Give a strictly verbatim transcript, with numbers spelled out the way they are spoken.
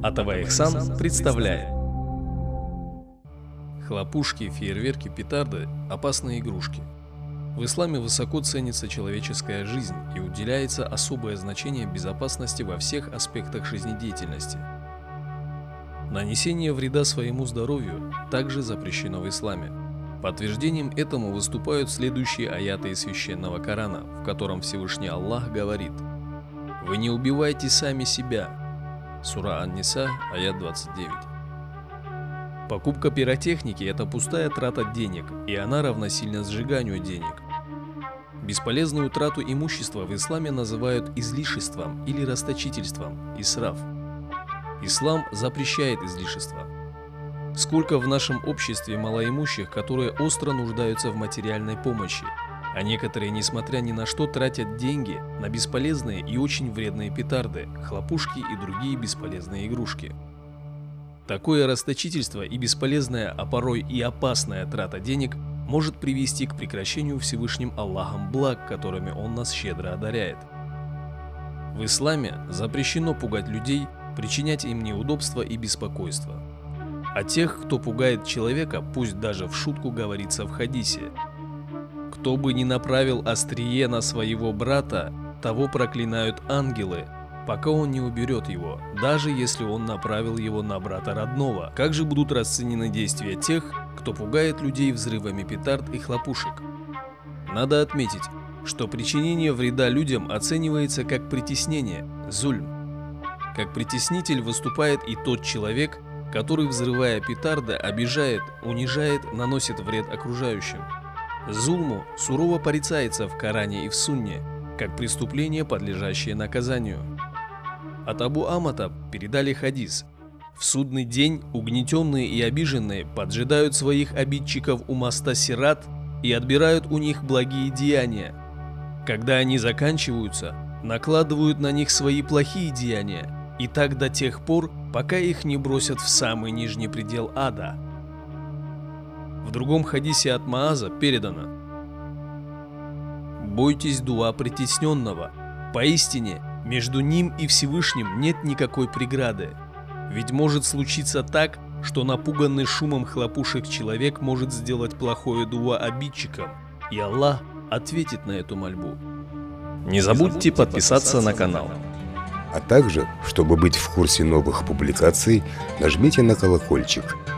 Атава Ихсан представляет. Хлопушки, фейерверки, петарды – опасные игрушки. В исламе высоко ценится человеческая жизнь и уделяется особое значение безопасности во всех аспектах жизнедеятельности. Нанесение вреда своему здоровью также запрещено в исламе. Подтверждением этому выступают следующие аяты из священного Корана, в котором Всевышний Аллах говорит: «Вы не убивайте сами себя». Сура Ан-Ниса, аят двадцать девять. Покупка пиротехники – это пустая трата денег, и она равносильна сжиганию денег. Бесполезную трату имущества в исламе называют излишеством или расточительством, исраф. Ислам запрещает излишество. Сколько в нашем обществе малоимущих, которые остро нуждаются в материальной помощи, а некоторые, несмотря ни на что, тратят деньги на бесполезные и очень вредные петарды, хлопушки и другие бесполезные игрушки. Такое расточительство и бесполезная, а порой и опасная трата денег может привести к прекращению Всевышним Аллахом благ, которыми Он нас щедро одаряет. В исламе запрещено пугать людей, причинять им неудобства и беспокойство. О тех, кто пугает человека, пусть даже в шутку говорится в хадисе: «Кто бы ни направил острие на своего брата, того проклинают ангелы, пока он не уберет его, даже если он направил его на брата родного». Как же будут расценены действия тех, кто пугает людей взрывами петард и хлопушек? Надо отметить, что причинение вреда людям оценивается как притеснение, зульм. Как притеснитель выступает и тот человек, который, взрывая петарды, обижает, унижает, наносит вред окружающим. Зульму сурово порицается в Коране и в Сунне, как преступление, подлежащее наказанию. От Абу Амата передали хадис: «В судный день угнетенные и обиженные поджидают своих обидчиков у моста Сират и отбирают у них благие деяния. Когда они заканчиваются, накладывают на них свои плохие деяния, и так до тех пор, пока их не бросят в самый нижний предел ада». В другом хадисе от Мааза передано: «Бойтесь дуа притесненного, поистине между ним и Всевышним нет никакой преграды. Ведь может случиться так, что напуганный шумом хлопушек человек может сделать плохое дуа обидчикам, и Аллах ответит на эту мольбу». Не забудьте подписаться на канал. А также, чтобы быть в курсе новых публикаций, нажмите на колокольчик.